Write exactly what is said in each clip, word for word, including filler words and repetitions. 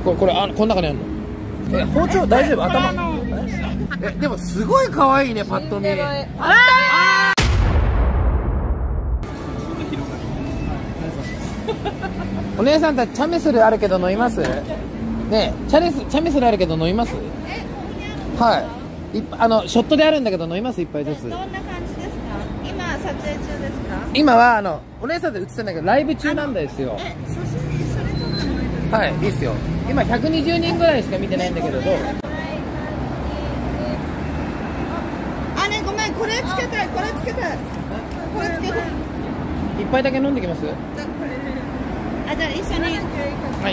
これこれあこの中にあるの。え包丁大丈夫？頭えでもすごい可愛いねパッと見。あお姉さんたちチャミスルあるけど飲みます？ねえチャリスチャミスルあるけど飲みます？はいいっあのショットであるんだけど飲みます？一杯ずつ。 どんな感じですか？今撮影中ですか？ 今はあのお姉さんで映ってんだけどライブ中なんですよ。 え写真それ撮ってもいいですか？ はいいいっすよ。今ひゃくにじゅうにんぐらいしか見てないんだけどどう？ あねごめんこれつけたいこれつけたいこれつけたい。 一杯だけ飲んできます？ あじゃあ一緒に。 はい。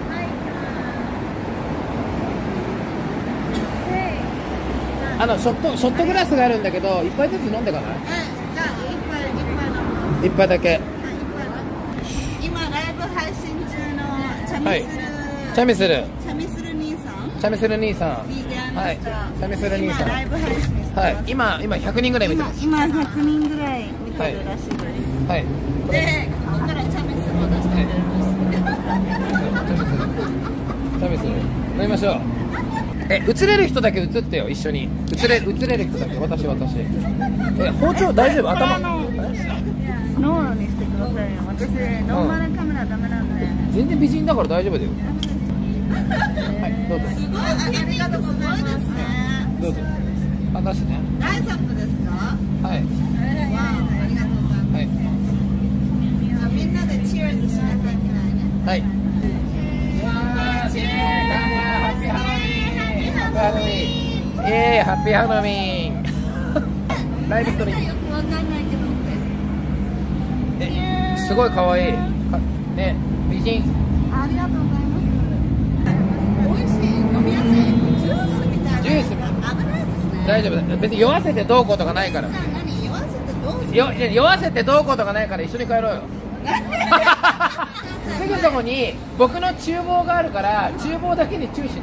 あのショットショットグラスがあるんだけど一杯ずつ飲んでかない？ じゃあ一杯一杯飲みます。 一杯だけ。 今ライブ配信中のチャミスル、 はい、チャミスルチャミスル兄さんチャミスル兄さんはいチャミスル兄さん今ライブ配信してます。 はい今今ひゃくにんぐらい見てます。 今今ひゃくにんぐらい見てるらしいです。 はい、はい、 でここからチャミスルを出してくれるらしい。 チャミスル飲みましょう。え映れる人だけ映ってよ一緒に。映れ映れる人だけ私私え包丁大丈夫？頭ノーにしてくださいよ。私ノーマルカメラダメなんで。 全然美人だから大丈夫だよ。はいどうぞ。 すごいありがとうございますね。 どうぞ。あ出してね。 ライズアップですか？ はい。 わあありがとうございます。 はい。 みんなでチアーズしなきゃいけないね。 はい。 チアーズ。 ハロウィーン。えー、ハッピーハロウィーン。ライブストリーム。 よくわかんないけど。 え、すごい可愛い。ね、美人。 ありがとうございます。美味しい、飲みやすい。ジュースみたいな。 ジュース。 危ないですね。 大丈夫だ。別に酔わせてどうこうとかないから。 何酔わせてどうする？ よ、酔わせてどうこうとかないから一緒に帰ろうよ。すぐそこに僕の厨房があるから厨房だけに注視ね。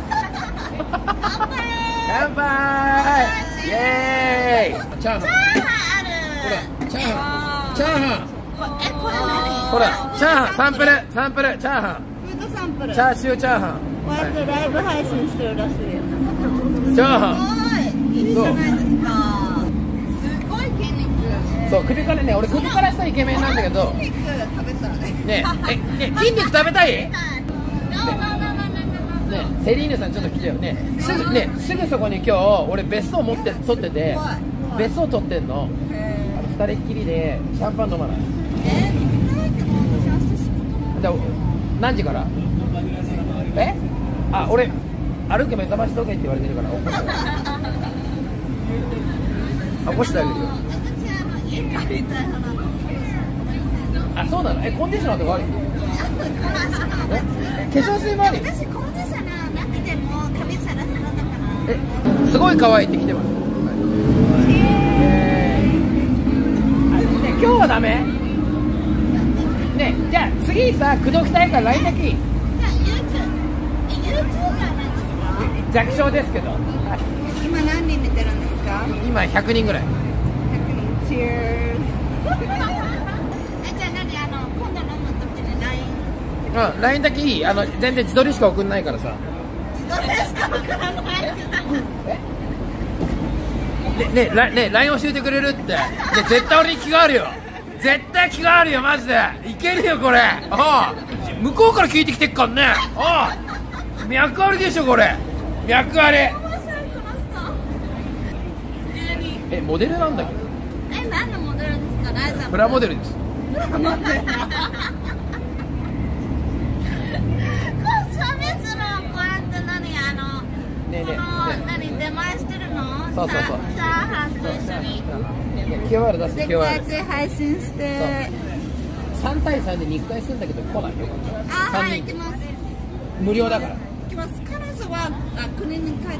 乾杯イエーイ。チャーハンある。 これチャーハンチャーハンえこれ何？ ほらチャーハンサンプルサンプルチャーハンフードサンプル。 チャーシューチャーハンこうやってライブ配信してるらしい。 チャーハンすごいいいじゃないですか。すごい筋肉。 そう首からね俺首からしたイケメンなんだけど筋肉食べたい。 ねえね筋肉食べたい？ねセリーヌさんちょっと来てよね。すぐねすぐそこに今日俺別荘持って撮ってて別荘撮ってんの。あの二人っきりでシャンパン飲まない？ え飲みたいけど私明日仕事。 じゃあ何時から？え？あ俺歩け目覚まし時計って言われてるから起こして起こしてあげるよ。 私あの家帰りたい派なの。 あそうなの？えコンディショナーとかある？化粧水もある？ 私コンディショナーなくても髪サラサラだから。 えすごい可愛いって来てます。えー、ね今日はダメ？ねじゃあ次さ口説きたいから ライン だけいい？ じゃあ YouTube え YouTuber なんですか？ 弱小ですけど。 今何人見てるんですか？ 今ひゃくにんぐらい。 ひゃくにん。チェーズ。えじゃあ何あの今度飲む時に ライン？ うん ライン だけいい？あの全然自撮りしか送んないからさ。 どれしかわからないけど。 ねねラね ライン 教えてくれるって。ね絶対俺に気があるよ。絶対気があるよマジで。いけるよこれ。ああ向こうから聞いてきてっからね。ああ脈ありでしょこれ。脈あり。えモデルなんだけど。 え何のモデルですか？ライザー。 プラモデルです。 プラモデル。こうチャミスのこうやって何あのねえねえこの何出前してるの？ そうそうそうチャーハンと一緒に。 キューアール 出してでキューアール。 こうやって配信して。 さん対さんで肉体するんだけど来ないよ。 あはい行きます。 無料だから。 行きます。彼女はあ国に帰っちゃった。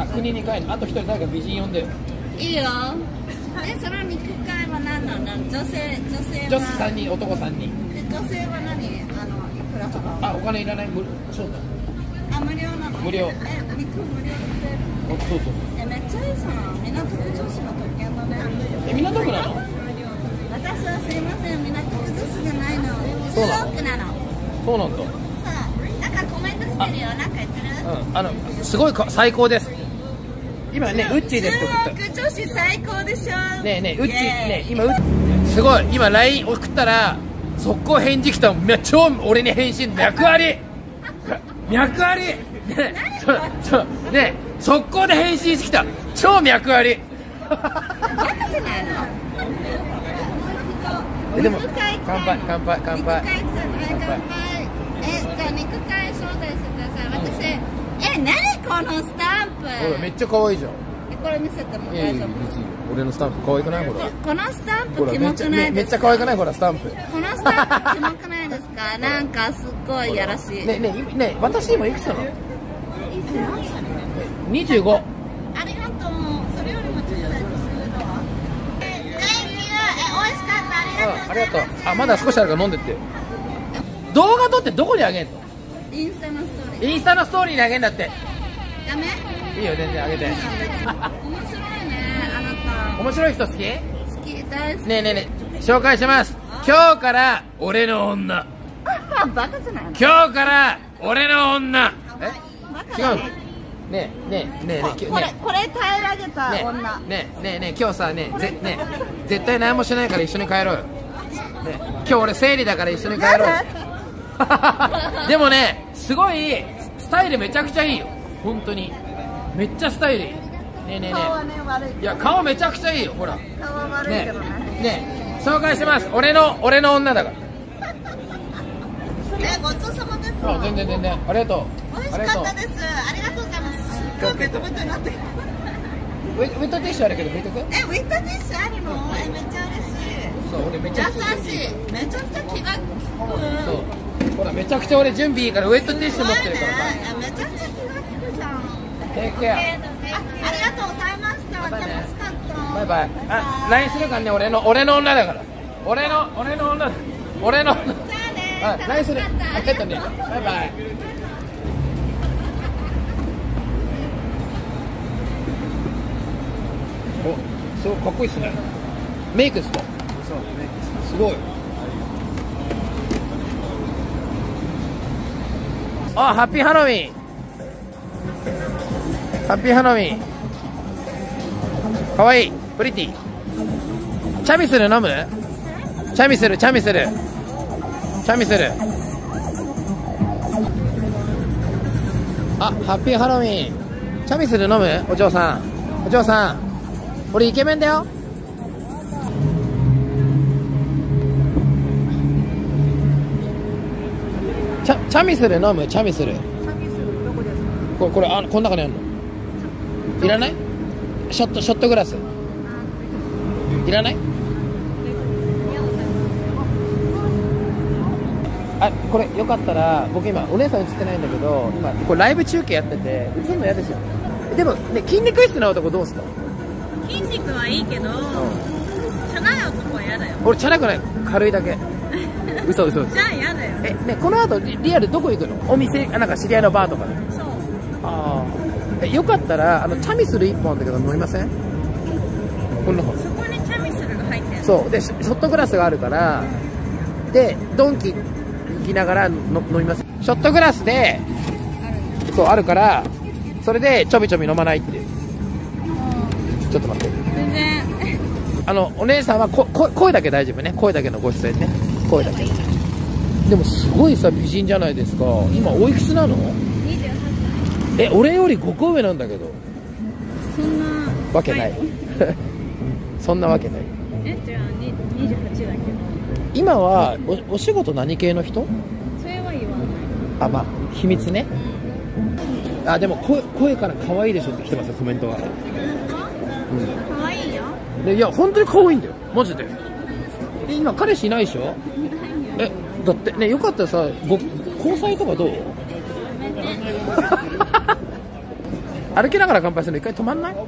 あ国に帰る。あと一人誰か美人呼んでよ。 いいよ。えその肉会は何なの？女性女性は。 女子さんにん男さんにん。 で女性は何あのいくら払う？ あお金いらない無そうだ。 あ無料なの？ 無料。 え肉無料でくれる？ あそうそう。 えめっちゃいいじゃん。港区女子の特権だね。 え港区なの？ 私はすいません港区女子じゃないの。 そうなの？ 中央区なの。 そうなんだ。 さあなんかコメントしてってるよ、なんか言ってる。 うん、あのすごいか最高です。今ね、ウッチーですって送った。 中国女子最高でしょ。 ねえねえ、ウッチーね、今ウッすごい、今 ライン 送ったら速攻返事来た。超俺に返信、脈あり脈ありねえ、そうそうねえ、速攻で返信してきた。超脈ありバカじゃないの。 でも乾杯乾杯乾杯。 肉買い乾杯。え、じゃあ肉買い招待してください。私、え、何このスタンプ。 ほらめっちゃ可愛いじゃん。 え、これ見せてもいやいや大丈夫。 俺のスタンプ可愛くない？ほらこのスタンほらプキモくないめっちゃですか。 可愛くない？ほらスタンプ。 このスタンプキモくないですか。なんかすっごいやらしい。 ねねね、私今いくつなの？ 何歳？ にじゅうご。 ありがとう。それよりも小さい年上だわ。え、Thank you。え、美味しかった。ありがとう。 ありがとう。あ、まだ少しあるから飲んでって。動画撮ってどこにあげんの？ インスタのストーリー。 インスタのストーリーにあげんだって。 ダメ？ いいよ全然あげて。 面白いね、あなた。 面白い人好き？ 好き、大好き。 ねえねえねえ、紹介します。今日から俺の女。 バカじゃないの。 今日から俺の女。え？ バカ違うの？ねえねえねえねえ。 これ、これ平らげたね女。 えねえねえねえ、今日さねえぜねえ絶対何もしないから一緒に帰ろうよ。ねえ今日俺生理だから一緒に帰ろうよ。でもね、すごいスタイルめちゃくちゃいいよ。本当にめっちゃスタイルいい。ねえねえね顔はね、悪い。 え、いや顔めちゃくちゃいいよ。ほら顔は悪いねけどね。 えねえ紹介します。俺の俺の女だから。 え、ごちそうさまです。 あ、全然全然ありがとう。 美味しかったです。ありがとうございます。すっごいベトベトになってる。 ウェウェットティッシュあるけど拭いとく？ え、ウィットティッシュあるの？え、めっちゃ嬉しい。 そう俺めちゃくちゃ優しい。めちゃくちゃ気が利く。 そうほらめちゃくちゃ俺準備いいからウェットティッシュ持ってるからさ。 いや、めちゃくちゃ気が利くじゃん。 テイクケア。 あ、ありがとうございました。楽しかった。 バイバイ。あ、ライン するからね、俺の俺の女だから。俺の俺の女だ。俺の女。 じゃあね。 あ、ライン する。 楽しかったありがとうね。バイバイ。お、すごいかっこいいっすね。メイクっすか？そう、メイクすごい。あ、ハッピーハロウィン。ハッピーハロウィン。かわいい。プリティ。チャミスル飲む？チャミスル、チャミスル。チャミスル。あ、ハッピーハロウィン。チャミスル飲む？お嬢さん。お嬢さん。俺イケメンだよ。チャ、チャミスル飲む？チャミスル。これ、これ、あ、この中にあるの。いらない？ショット、ショットグラス。いらない？あ、これよかったら、僕今お姉さん映ってないんだけど、今これライブ中継やってて映るの嫌ですよね。でもね、筋肉質な男どうですか？ 筋肉はいいけど、チャラい男は嫌だよ。 俺チャラくない、軽いだけ。嘘嘘嘘。 じゃあ嫌だよ。 え、ね、この後リ、リアルどこ行くの？お店、あ、なんか知り合いのバーとかで。 そう。 ああ。え、よかったら、あのチャミスル一本だけど飲みません？この方。 そこにチャミスルが入ってる。 そうでショットグラスがあるからでドンキ行きながらの飲みます。ショットグラスでそうあるからそれでちょびちょび飲まないっていう。ちょっと待って。 全然。 あのお姉さんはここ声だけ大丈夫ね。声だけのご出演ね。声だけ。でもすごいさ美人じゃないですか。今おいくつなの？ にじゅうはっさい。 え、俺よりごこ上なんだけど。 そんなわけない。そんなわけない。 え、じゃあにじゅうはちだけど。 今は お, お仕事何系の人？ それは言わない。 あ、まあ秘密ね。あ、でも 声, 声から可愛いでしょって来てますよコメントが。 可愛いよ。 でいや本当に可愛いんだよマジで。え、今彼氏いないでしょ？え、だってね、よかったらさご交際とかどう？歩きながら乾杯するの一回止まんない？はい、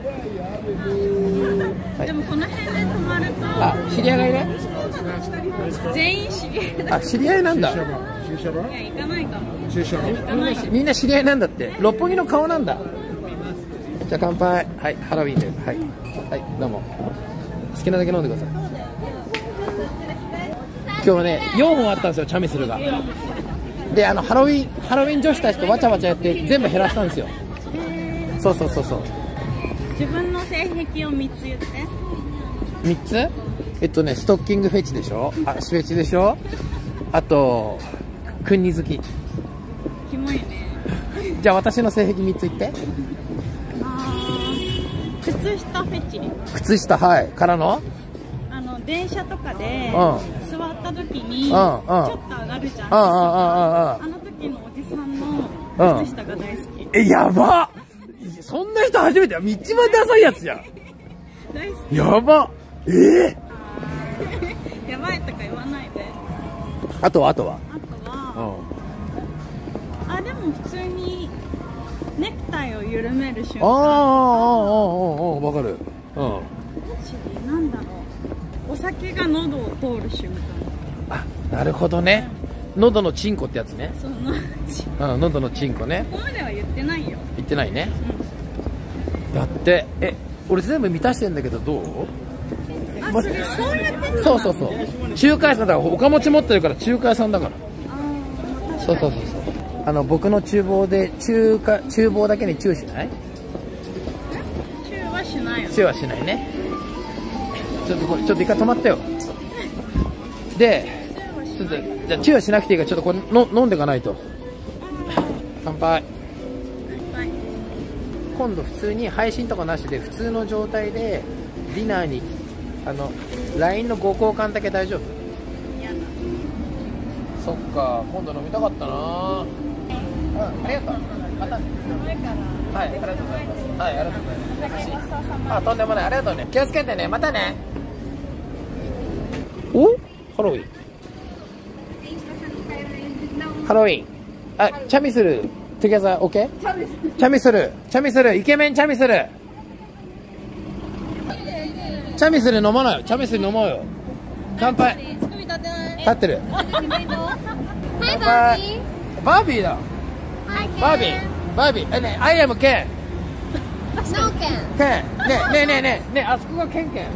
でもこの辺で止まると。 あ、知り合いがいる？ 全員知り合いだ。 あ、知り合いなんだ。 いや、行かないかも。 みんな知り合いなんだって。六本木の顔なんだ。じゃあ乾杯。はい、ハロウィンで。はい、はい、どうも。好きなだけ飲んでください。今日はね、よんほんあったんですよ、チャミスルが。 で、あのハロウィンハロウィン女子たちとわちゃわちゃやって全部減らしたんですよ。そうそうそうそう。 自分の性癖をみっつ言って。 みっつ？えっとね、ストッキングフェチでしょ、あ、シュェチでしょ、あとクンニ好き。 キモいね。 じゃあ私の性癖みっつ言って。 あー、靴下フェチ。 靴下、はい。からのあの電車とかでうん座った時にちうんうんょっと上がるじゃん。 うんうんうんうんあの時のおじさんの靴下が大好き。 え、やばっ、そんな人初めて。一番ダサいやつじゃん。 大好き。 やばっ、えー、 やばいとか言わないで。 あとはあとはあとは、あ、でも普通にネクタイを緩める瞬間。 あああああああ、わかる。うん。 なんだろう、お酒が喉を通る瞬間。 あ、なるほどね。喉のチンコってやつね。 そのうん、喉のチンコね。 ここまでは言ってないよ。 言ってないね。だってえ、俺全部満たしてんだけどどう？ あ、それそうやってんの？ そうそうそう。中華屋さんだからおかもち持ってるから中華屋さんだから。 ああ、 そうそうそうそう。あの僕の厨房で中華厨房だけにチューしない？ チューはしないよ。 チューはしないね。ちょっとこれちょっと一回止まってよ。で、ちょっとじゃあチューはしなくていいからちょっとこれの飲んでいかないと。乾杯。今度普通に配信とかなしで普通の状態でディナーにあの ライン のご交換だけ大丈夫？ やだ。 そっか、今度飲みたかったな。うん、ありがとう。またね。 寒いから。 はい、ありがとうございます。はい、ありがとうございます。優しい。あ、とんでもない。ありがとうね。気をつけてね。またね。お？ハロウィン。ハロウィン。あ、チャミする。トゥギャザー、オッケー？チャミする。チャミする。イケメンチャミする。チャミする飲まないよ。チャミする飲もうよ。乾杯。立ってる。乾杯。バービーだ。バービー。バービー。え、ね、I am Ken。 No Ken。 ケン。ね、ね、ね、ね、ね、あそこがケンケン。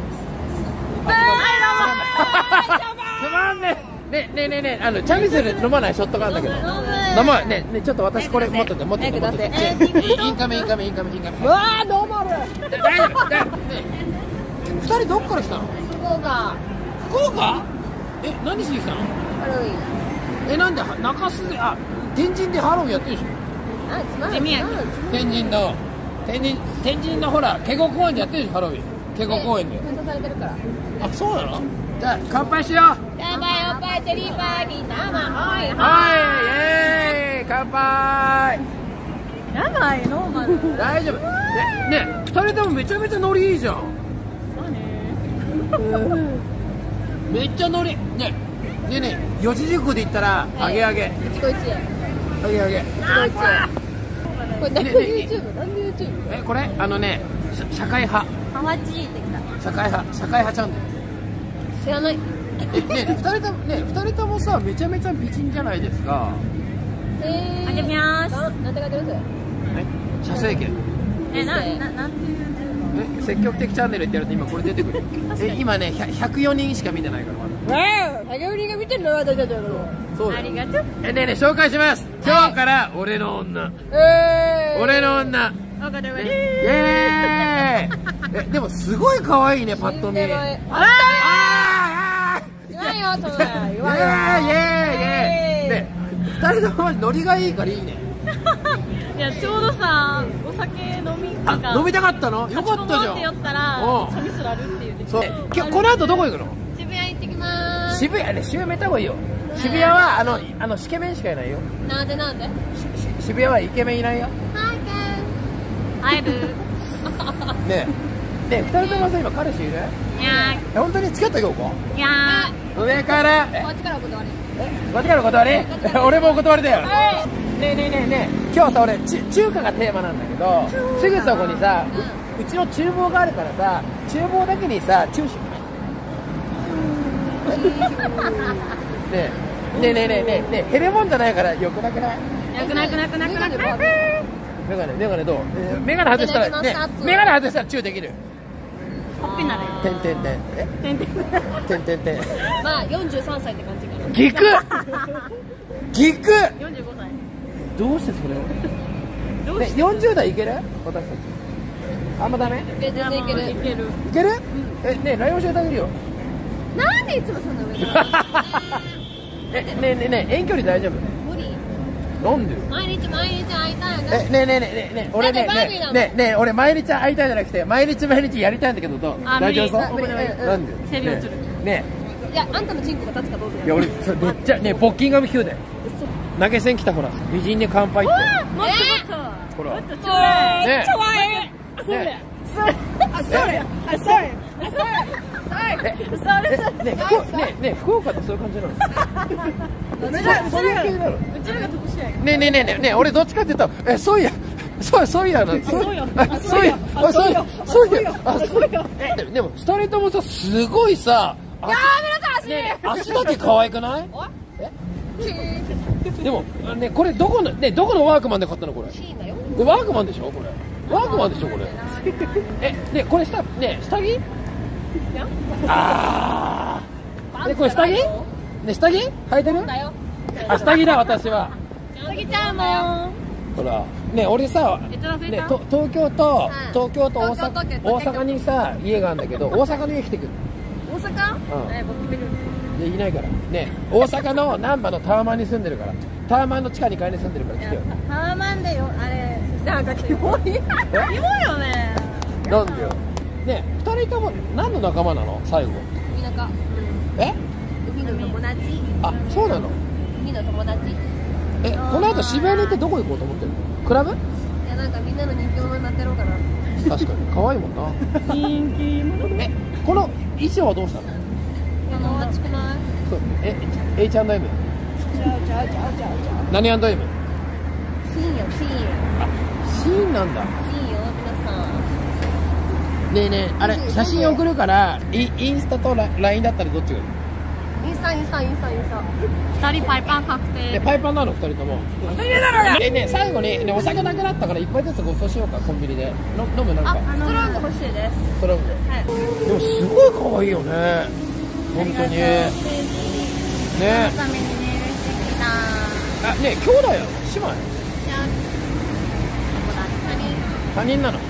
つまんねえ。ね、ね、ね、ね、あの、チャミスル飲まないショットがあるんだけど。飲まない。ね、ね、ちょっと私これ持ってて、持ってて、持ってて。インカメ、インカメ、インカメ、インカメ。うわー、ノーマル。大丈夫。ね、二人どっから来たの？ 福岡。 福岡？え、何しに来たの？ ハロウィン。 え、なんで中洲で、あ、天神でハロウィンやってるでしょ？ あ、つまんない。 地味や。 天神の天神天神のほら、警護公園でやってるでしょ、ハロウィン。警護公園で。 封鎖されてるから。 あ、そうなの？じゃあ乾杯しよう。 乾杯、おっぱい、チェリーパーティー、生、はい、 はい、イエーイ、乾杯。 やばい、ノーマル。 大丈夫。ね、ね、二人ともめちゃめちゃノリいいじゃん。めっちゃノリ。ね、ねね、四字熟語で言ったら、あげあげ。 一期一会。 あげあげ。 これ何の YouTube？ 何の YouTube？ え、これ、あのね、社会派。 ハワチーってきた。 社会派、社会派チャンネル。 知らない。 え、ね、二人とも、ね、二人ともさ、めちゃめちゃ美人じゃないですか。 えー。 あげみまーす。 ななんて書いてるそれ。 え、車政権。 え、な、な、なんていう。 え、積極的チャンネルってやると今これ出てくる。え、今ね、ひゃくよにんしか見てないからまだ。 わあ、作業人が見てるの私たちだろ。 そうだよ。 ありがとう。 え、ねえねえ、紹介します。今日から俺の女。 えー。 俺の女。 わかるわかイる。 エーイ。え、でもすごい可愛いね、パッと見。あああ言わんよ、そんな。 イエーイイエーイイエーイ。ね、二人ともノリがいいからいいね。 いや、ちょうどさ、お酒飲みあ、 か飲みたかったの？よかったじゃん。 って寄ったら、 おうチャミスルあるって言ってきて。 そう。今日この後どこ行くの？ 渋谷行ってきまーす。 渋谷ね、渋谷めた方がいいよ。渋谷はあのあのシケメンしかいないよ。 なんでなんで？ し渋谷はイケメンいないよ。 はい、 会える。 ねえ、ねえ、二人ともさ今彼氏いる？ いやえ、本当に付き合ってあげようか。 ー、いや上から。え、 こっちからお断り。 こっちからお断り？俺もお断りだよ。ねえねえねえねえ、今日さ俺ち中華がテーマなんだけど、すぐそこにさ、う, うちの厨房があるからさ、厨房だけにさチューしよう。ねえねえねえねえねえねえ、減るもんじゃないからよくなくない？ ー、なくなくなくなくなくなく。 メガネメガネどう？えーメガネ外したらね、メガネ外したらチューできる。 ほっぺなれ。 てんてんてん。えてんてん。 てんてんてん。 まあよんじゅうさんさいって感じかな。 ギクギクよんじゅうごさい。 どうしてそれをね、よんじゅう代いける私たちあんまダメいける全然いける。 いける。 いけるえ、ねえ、ライオン教えてあげるよなんでいつもそんな上からえ、ねえねえねえ、遠距離大丈夫無理。 なんでよ毎日毎日会いたいよえ、 ね。 ねえねえねえねえねえ俺ねだってバービーなのねえねえ俺毎日会いたいじゃなくて毎日毎日やりたいんだけどどうあ大丈夫そう無理無理無理なんで生理落ちるねいや、あんたのチンコが立つかどうかえいや俺それめっちゃねえボッキンガム級だよ投げ銭来たほら美人に乾杯ってもっともっと。 ほらもっとちょうだい。 ねちょわい。それ。それ。あ、それ。あ、それ。あ、それ。 えそれ。 えねえ福岡ねえねえ福岡ってそういう感じなのめちゃそういう系なのうちらが特殊やん。 ねえねえねえねえねえ俺どっちかって言うとえそういやそうそういやなそうよあそういやあそういやそういやあそうよえでもでも二人ともさすごいさ足ねえ足だけ可愛くないえでもあねこれどこのねどこのワークマンで買ったのこれシーンだよ。 これワークマンでしょこれワークマンでしょこれえねこれ下ね下着ああねこれ下着ね下着履いてるだよ。 あ下着だ私はさぎちゃんも。 ほらね俺さ閲覧制かねと東京とん東京と大東京阪東京大阪にさ家があるんだけど大阪の家来てくる大阪？ うんえ、僕見る。 でいないからね大阪の難波のタワマンに住んでるからタワマンの地下にかいに住んでるから来てよタワマンでよ、あれ。なんかキモい。キモいよね。 なんでよね二人とも何の仲間なの最後海のか。 え海の友達。 あそうなの海の友達。いえこの後渋谷に行ってどこ行こうと思ってるのクラブや、なんかみんなの人気者になってろうかな。 確かに可愛いもんな人気者。 えこの衣装はどうしたのあの、あちくない？ そうえ エイチアンドエムちゃうちゃうちゃうちゃうちゃう。 何 &M シーンよ、シーンよ。 シーンなんだシーンよ、皆さん。 ねえねえあれ写真送るからイインスタとラ ライン だったらどっちがいいインスタ、インスタ、インスタ、インスタ。 二人パイパン確で定。 パイパンなのふたりともえね最後に、ね、お酒なくなったから一杯ずつご馳走しようかコンビニでの飲むなんかストロング欲しいです。 ストロングはい。 でもすごい可愛いよね本当にねためにネイルしてきた。 あね兄弟やろ姉妹他人なの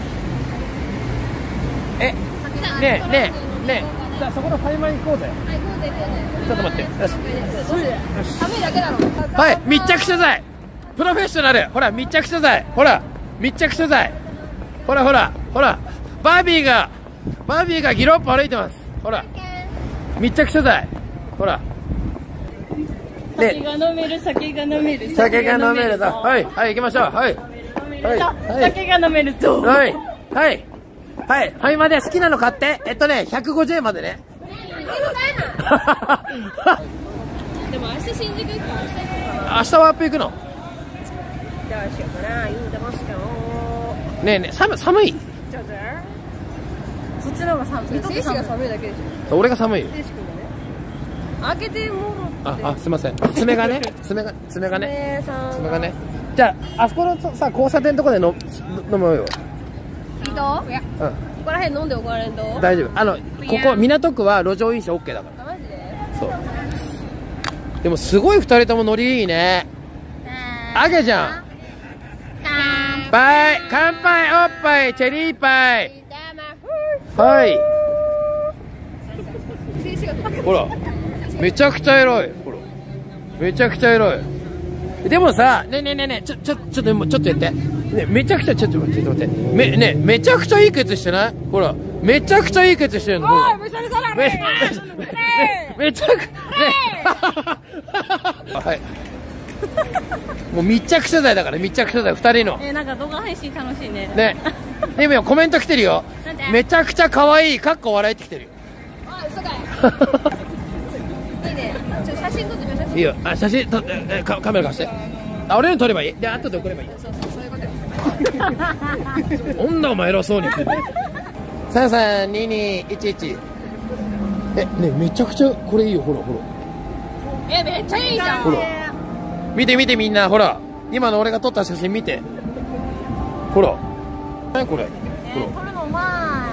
えねえねえねえじゃあそこのファイマン行こうぜはい、こうで行くよね。 ちょっと待ってよし寒いだけだろ。 はい密着取材プロフェッショナルほら密着取材ほら密着取材ほらほらほらバービーがバービーがギロップ歩いてますほら密着取材ほら酒が飲める、酒が飲める。 酒が飲めるぞはいはい行きましょうはいはいはい酒が飲めるぞ。 はいはいはいはいまで好きなの買ってえっとねひゃくごじゅうえんまでねでも明日新宿行くから明日行こうかな。 明日ワープ行くのどうしようかな。言うてますけど。 ねえねえ寒寒いちょっと。 そっちの方が寒い。 精子が寒いだけでしょ。 俺が寒いよ精子くんがね。開けてもろって。 ああすいません爪がね爪が爪がねねさん。 爪がねじゃああそこのさ交差点のとこで飲飲もうよいいと？いや。 うんここら辺飲んでおかれんと。 大丈夫あのここ港区は路上飲酒 OK だからマジで？ そうでもすごいふたりともノリいいねあげじゃん乾杯乾杯おっぱいチェリーパイはいほらめちゃくちゃエロいほらめちゃくちゃエロいでもさねえねえねえねえちょちょちょっともうちょっとやってねめちゃくちゃちょっと待ってちょっと待ってめねめちゃくちゃいいケツしてないほらめちゃくちゃいいケツしてるのほらめめちゃくねはいもう密着取材だから密着取材ふたりのえー、なんか動画配信楽しいね。 ねでもよコメント来てるよなんでめちゃくちゃ可愛いかっこ笑いって来てるよあ、嘘かい。いいね。ちょ写真撮ってみよう写真。 いいよあ写真撮ってえカカメラ貸してあ俺の撮ればいいで後で送ればいいそうそうそういうことよ。 女お前偉そうに言ってるさんさんににいちいちえねめちゃくちゃこれいいよほらほらえ、めっちゃいいじゃん。 ほら見て見てみんなほら今の俺が撮った写真見てほら何これほら撮るのうまい。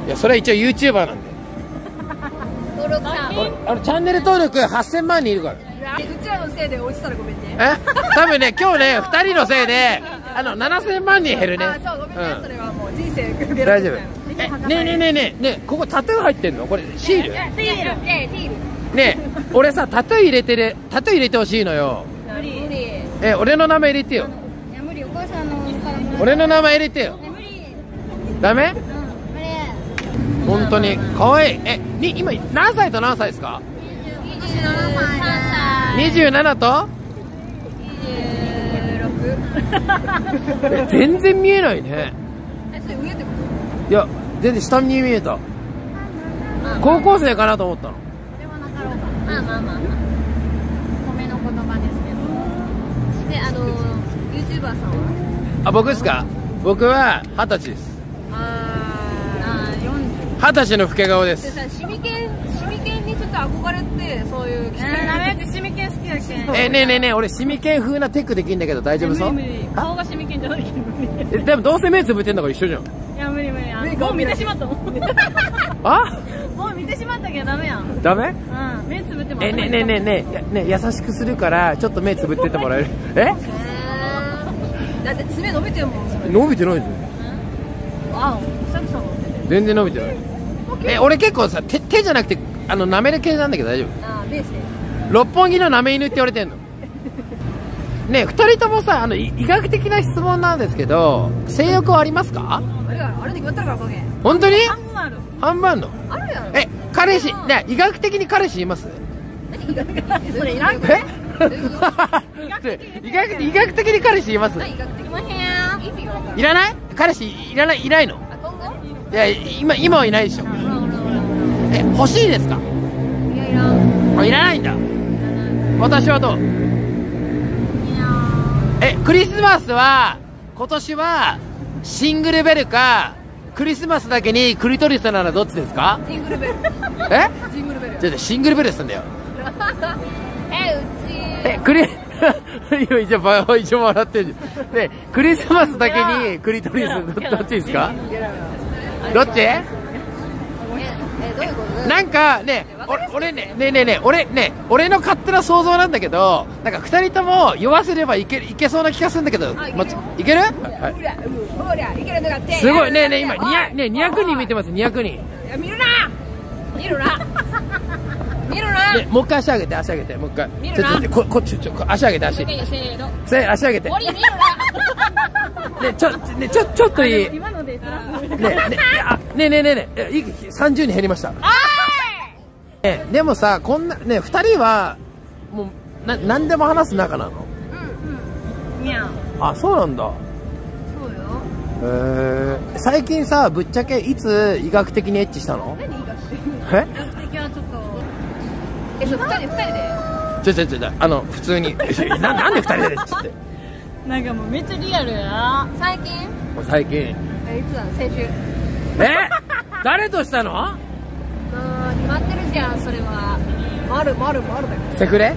いやそれは一応 ユーチューバーなんで。 登録者俺あのチャンネル登録はっせんまんにんいるから。 うちらのせいで落ちたらごめんね。 え多分ね今日ねふたりのせいであのななせんまんにん減るね。 あ、そうごめんね、 うんそれはもう人生大丈夫。えねえねえねえねえねえここタトゥー入ってんのこれシールティールえティールねえ俺さタトゥー入れてるタトゥー入れてほしいのよ。 無理無理え俺の名前入れてよ。 いや無理お母さんのから無理俺の名前入れてよ。 無理ダメうん無理本当に可愛い。えに今何歳と何歳ですか。 にじゅうななさいにじゅうななとにじゅうろくえ全然見えないね。 え、それ上ってこいや全然下に見えた。高校生かなと思ったの。 これはなかろうかまあまあまあまあ米の言葉ですけどであの ユーチューバーさんはあ僕ですか。僕は二十歳です。 あーよんじゅう二十歳の老け顔で。 とですさ、シミケン、シミケンにちょっと憧れて、そういうえー、ダメってシミケン好きだっけえねえねえねえ俺シミケン風なテクできんだけど大丈夫そう。 無理無理顔がシミケンじゃないけど無理えでもどうせ目つぶってんだから一緒じゃん。 いや無理無理あの目もう見てしまったもんあもう見てしまったけどダメやんうんダメ。 目つぶってもえねえねえねえねえねえ優しくするからちょっと目つぶっててもらえる。えだって爪伸びてるもん、それ。 伸びてないじゃん。 あ久々の全然伸びてない。え俺結構さ手手じゃなくてあの舐める系なんだけど大丈夫。 あー、ベースで。 六本木の舐め犬って言われてんの。ねえ二人ともさあのい医学的な質問なんですけど性欲はありますか。 あれが、あれで決まったから、こげ。 本当に半分ある半分あんの。 あるやん。 え彼氏ね医学的に彼氏います。 それいらんえかで医学医学的に彼氏います。 ら。医学的この辺意味がわからん。 いらない彼氏いらないいないの。 あ、今後いや今今はいないでしょ。 ほらほらほらえ欲しいですか。 いやいらんあいらないんだ。私はどう。 いやえクリスマスは今年はシングルベルかクリスマスだけにクリトリスならどっちですか。 ジングルベル。 えジングルベル。 じゃあシングルベルって言ったんだよ。 えうちえクリ今一応ば一応笑ってるじゃん。でクリスマスだけにクリトリスどどっちですか。どっち。 え、え、どういうことなんかねお俺ねねえねえねえ俺ね俺の勝手な想像なんだけどなんか二人とも酔わせればいけいけそうな気がするんだけどあいけるまいける。はいほら、うんほら、いけるのがって。 すごいねえねえ今おいにひゃくねにひゃくにん見てます。にひゃくにん。 いや、見るな見るな見るなねもう一回足上げて足上げてもう一回見るなちょちょここっちちょこ足上げて足せーのせ足上げて森見るねちょねちょちょっといいねな今のでつらすねあねねねねえいいさんじゅうにん減りました。ねでもさこんなねふたりはもうな何でも話す仲なの。 にゃんあそうなんだ。 そうよ。 へえ最近さぶっちゃけいつ医学的にエッチしたの。 何医学的え敵はちょっとえ、そう、二人で、二人で。 ちょちょちょちょあの普通にななんでふたりでっつってなんかもうめっちゃリアルや最近もう最近え、いつだ先週。 え誰としたの。 あー、決まってるじゃん、それは。まるまるまるだよ。 セフレ。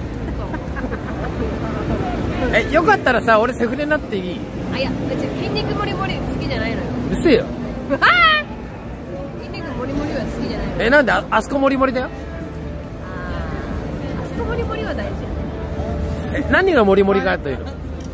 えよかったらさ俺セフレになっていい。 あ、いや、別に筋肉もりもり好きじゃないのよ。 うっせえよ。 筋肉もりもりは好きじゃないのよ。 えなんで あ, あそこモリモリだよ。 あー、あそこもりもりは大事。 え何がモリモリかというの。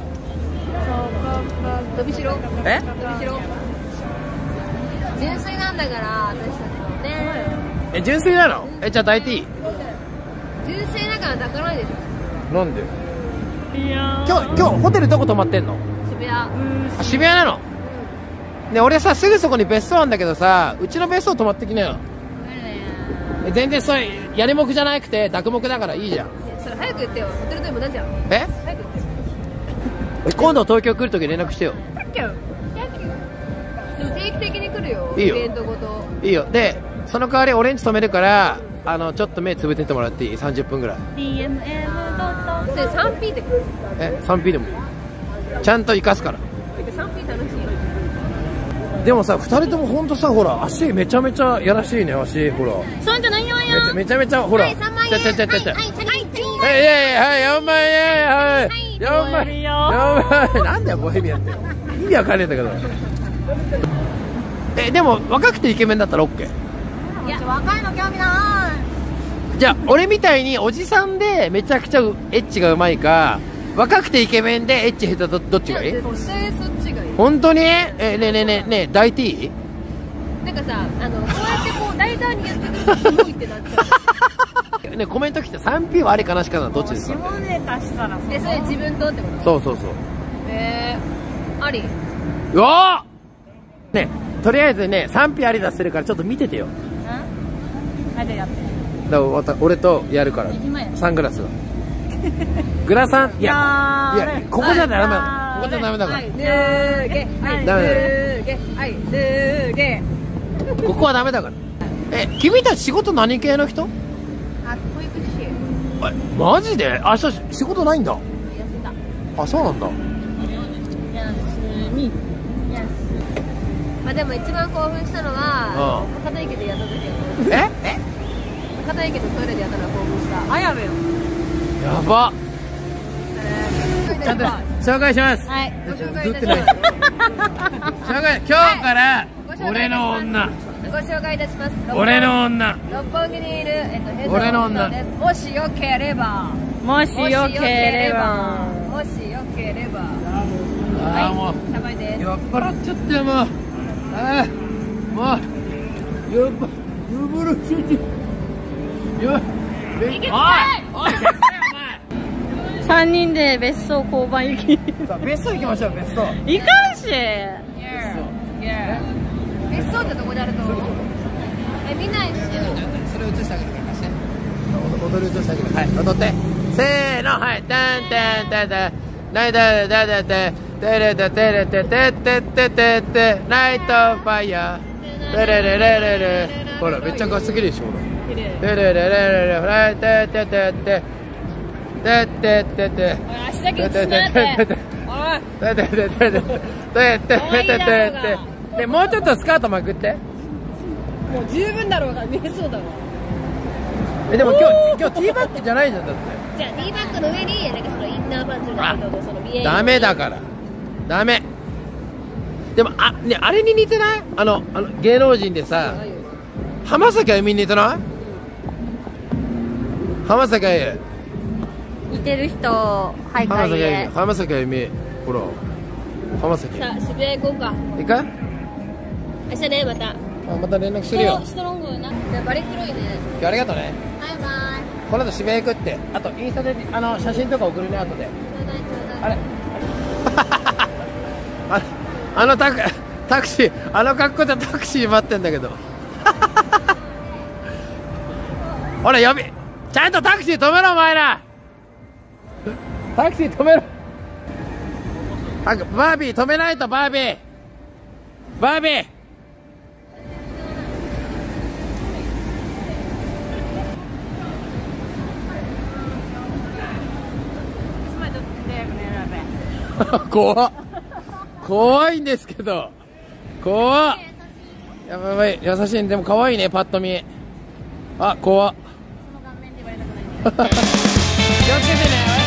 伸びしろえ伸びしろ純粋なんだから私たちはね。 え純粋なの。えじゃあ抱いていい。 純粋だから抱かないでしょ。 なんでいや今日今日ホテルどこ泊まってんの。 渋谷。 あ渋谷なの。ね俺さすぐそこに別荘なんだけどさうちの別荘泊まってきなよ。え全然それやりもくじゃなくて抱く目だからいいじゃん。 それ早く言ってよ。ホテルでもだじゃん。 え早く言ってよ。 今度東京来るとき連絡してよ。 でも定期的に来るよ。 いいよイベントごと。 いいよ。でその代わり俺んち泊めるからあのちょっと目つぶってってもらっていい。さんじゅっぷんぐらい。 ディーエムエム ドットそれ スリーピー で来る。 え スリーピー でもいい。ちゃんと生かすから。 スリーピー 楽しいよ。 でもさふたりともほんとさほら足めちゃめちゃやらしいね。足ほらそんじゃないよめちゃめちゃめちゃほらはい、さんまん円。 ちゃちゃちゃちゃちゃはい、はい、はい。 はいいやいやはいよんまん円はいよんまん円よんまん円なんだよボヘミアンって意味わかんねえんだけど。ええでも若くてイケメンだったら OK。 いや若いの興味なじゃあ俺みたいにおじさんでめちゃくちゃエッチがうまいか、若くてイケメンでエッチ下手、どどっちがいい？ 絶対そっちがいい。 本当に？えねえねえねえねえ抱いていい？ なんかさ、あのこうやってこう大胆にやってくるとキモいってなっちゃう。 ねコメント来て スリーピー はありかなしかなどっちですか？ 下ネタしたらえそれ自分とってこと？ そうそうそう。 えー、あり。 うわーねとりあえずね スリーピー あり出してるからちょっと見ててよ。 なんでやってだからわた俺とやるからサングラスはグラサンいやいやここじゃダメだ、ここじゃダメだから、 はい脱げはいダメだ脱げはい脱げ。 ここはダメだから。え君たち仕事何系の人？ あ保育士えマジで明日仕事ないんだ？ 痩せた。 あそうなんだ。 休みまあでも一番興奮したのは片池でやった時はええ片池のトイレでやったのは興奮した。あやべよ。 やばちゃんと紹介します。 はいご紹介いたしずっとないます紹介今日から俺の女ご紹介いたします。 俺の女六本木にいる、えっと、ヘッド俺の女です。もしよければもしよければもしよければああもうはいシャバいです。 酔っ払っちゃったよもう。ああもう酔っ払酔っ払っちゃってよっおいおいさんにんで別荘交番行きさあ別荘行きましょう。別荘行かんし別荘ってどこであると思う？え見ないですよ。 それ映してあげるから貸して踊り映してあげる。はい踊ってせーのはいタンタンタンタンライダーダダダテレテテレテテテテテテライトファイヤーテレレレレレほらめっちゃかっこいいでしょ。ほらテレレレレレライテテテテテテテテ足だけ映すなっておいテテテテテテテテテテでもうちょっとスカートまくって。 もう十分だろうが見えそうだわ。 えでも今日今日ティーバッグじゃないじゃんだって。 じゃあティーバッグの上になんかそのインナーパンツみたいなのとその見えるダメだからダメ。でもあねあれに似てない？あのあの芸能人でさ浜崎あゆみに似てない？浜崎あゆ似てる人はい浜崎あゆへみ浜崎あゆみほら浜崎さあ渋谷行こうか。 行か？ 明日ねまたあまた連絡するよ。 ストロングなじゃあバリ黒いね。 今日ありがとうね。 バイバイ。 この後渋谷行くって。あとインスタであの写真とか送るね後で。 ちょうだいちょうだい。 あれああのタクタクシーあの格好でタクシー待ってんだけどほら呼びちゃんとタクシー止めろお前らタクシー止めろ。あバービー止めないとバービーバービー怖っ怖いんですけど怖っやばいやばい優しいんでも可愛いねパッと見。あ怖っ気をつけてね。